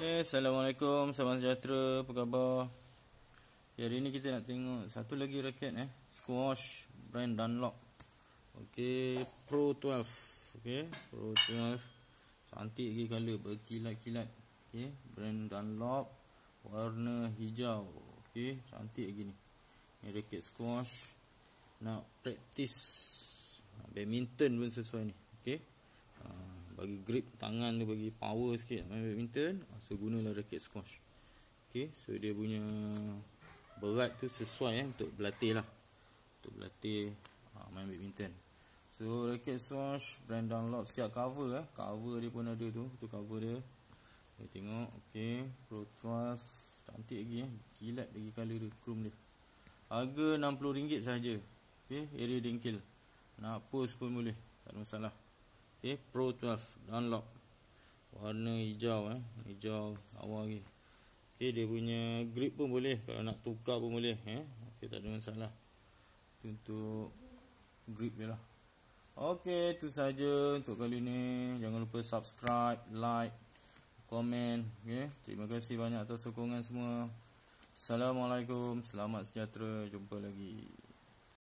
Assalamualaikum, salam sejahtera, apa khabar? Hari ni kita nak tengok satu lagi raket squash brand Dunlop. Okey, Pro 12. Okey, Pro 12. Cantik lagi color, berkilat-kilat. Okey, brand Dunlop, warna hijau. Okey, cantik lagi ni. Ni raket squash. Nak practice badminton pun sesuai ni. Okey. Bagi grip tangan dia, bagi power sikit main badminton, so gunalah raket squash. Okay, so dia punya berat tu sesuai untuk berlatih lah, untuk berlatih main badminton. So raket squash brand Dunlop, siap cover cover dia pun ada tu cover dia. Kita tengok. Okay, Pro 12, cantik lagi kilat lagi color dia, chrome dia. Harga RM60 saja. Okay, area dengkil, nak post pun boleh, tak ada masalah. Okay, Pro 12 Dunlop, warna hijau hijau awal lagi. Okay, dia punya grip pun boleh, kalau nak tukar pun boleh okay, tak ada masalah. Itu untuk grip dia lah. Okay, itu saja untuk kali ni. Jangan lupa subscribe, like, komen. Okay, terima kasih banyak atas sokongan semua. Assalamualaikum, selamat sejahtera, jumpa lagi.